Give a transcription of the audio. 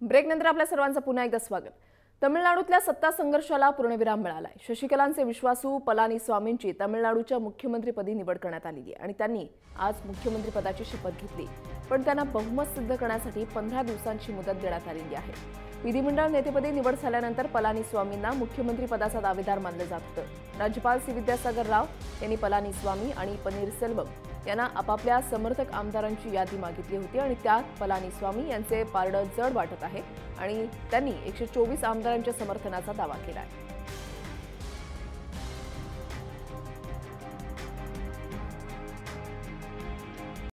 ब्रेकनंतर आपल्या सर्वांचं पुन्हा एकदा स्वागत। तमिळनाडूतल्या सत्ता संघर्षाला पूर्णविराम मिळालाय। शशिकलांचे विश्वासू पलानीस्वामींची तमिळनाडूच्या मुख्यमंत्रीपदी निवड करण्यात आली आहे आणि त्यांनी आज मुख्यमंत्रीपदाची शपथ घेतली। पण त्यांना बहुमत सिद्ध करण्यासाठी 15 दिवसांची मुदत देण्यात आली आहे। विधिमंडळ नेतेपदी निवड झाल्यानंतर पलानीस्वामींना मुख्यमंत्रीपदाचा दावेदार मानले जात होते। राज्यपाल सी विद्यासागर राव यांनी पलानीस्वामी आणि पनीरसेल्वम यांना आपापल्या समर्थक आमदारांची यादी मागितली होती आणि त्यात पलानीस्वामी यांचे पारडं जड वाटत आहे आणि त्यांनी 124 आमदारांच्या समर्थनाचा दावा केला आहे।